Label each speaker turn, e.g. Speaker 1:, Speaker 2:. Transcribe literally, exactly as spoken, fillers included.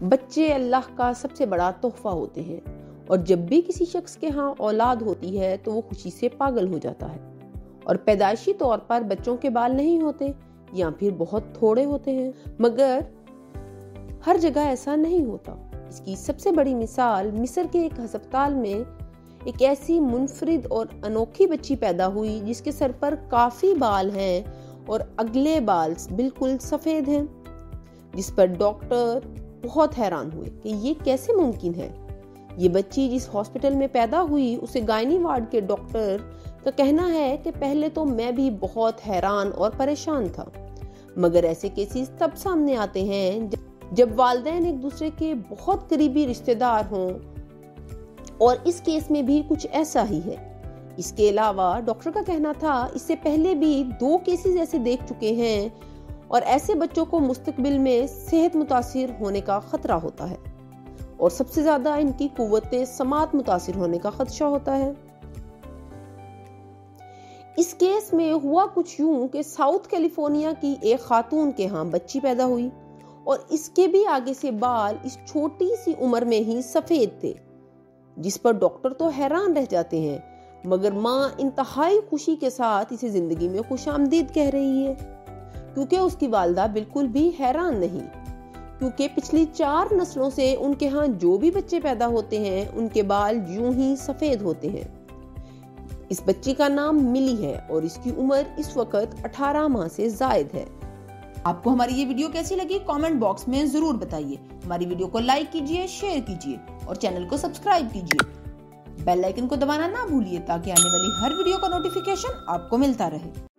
Speaker 1: بچے اللہ کا سب سے بڑا تحفہ ہوتے ہیں اور جب بھی کسی شخص کے ہاں اولاد ہوتی ہے تو وہ خوشی سے پاگل ہو جاتا ہے، اور پیدائشی طور پر بچوں کے بال نہیں ہوتے یا پھر بہت تھوڑے ہوتے ہیں، مگر ہر جگہ ایسا نہیں ہوتا۔ اس کی سب سے بڑی مثال مصر کے ایک ہسپتال میں ایک ایسی منفرد اور انوکھی بچی پیدا ہوئی جس کے سر پر کافی بال ہیں اور اگلے بال بالکل سفید ہیں، جس پر ڈاکٹر بہت حیران ہوئے کہ یہ کیسے ممکن ہے۔ یہ بچی جس ہاسپٹل میں پیدا ہوئی اسے گائنی وارڈ کے ڈاکٹر کا کہنا ہے کہ پہلے تو میں بھی بہت حیران اور پریشان تھا، مگر ایسے کیسز تب سامنے آتے ہیں جب والدین ایک دوسرے کے بہت قریبی رشتہ دار ہوں، اور اس کیس میں بھی کچھ ایسا ہی ہے۔ اس کے علاوہ ڈاکٹر کا کہنا تھا اس سے پہلے بھی دو کیسز ایسے دیکھ چکے ہیں اور ایسے بچوں کو مستقبل میں صحت متاثر ہونے کا خطرہ ہوتا ہے اور سب سے زیادہ ان کی قوت سماعت متاثر ہونے کا خدشہ ہوتا ہے۔ اس کیس میں ہوا کچھ یوں کہ ساؤتھ کیلیفورنیا کی ایک خاتون کے ہاں بچی پیدا ہوئی اور اس کے بھی آگے سے بال اس چھوٹی سی عمر میں ہی سفید تھے، جس پر ڈاکٹر تو حیران رہ جاتے ہیں، مگر ماں انتہائی خوشی کے ساتھ اسے زندگی میں خوش آمدید کہہ رہی ہے، کیونکہ اس کی والدہ بالکل بھی حیران نہیں، کیونکہ پچھلی چار نسلوں سے ان کے ہاں جو بھی بچے پیدا ہوتے ہیں ان کے بال یوں ہی سفید ہوتے ہیں۔ اس بچی کا نام ملی ہے اور اس کی عمر اس وقت اٹھارہ ماہ سے زائد ہے۔
Speaker 2: آپ کو ہماری یہ ویڈیو کیسی لگی کامنٹ باکس میں ضرور بتائیے۔ ہماری ویڈیو کو لائک کیجیے، شیئر کیجیے اور چینل کو سبسکرائب کیجیے۔ بیل آئیکن کو دبانا نہ بھولیے تاکہ آنے والی ہر ویڈیو کا نوٹیفیکیشن آپ کو ملتا رہے۔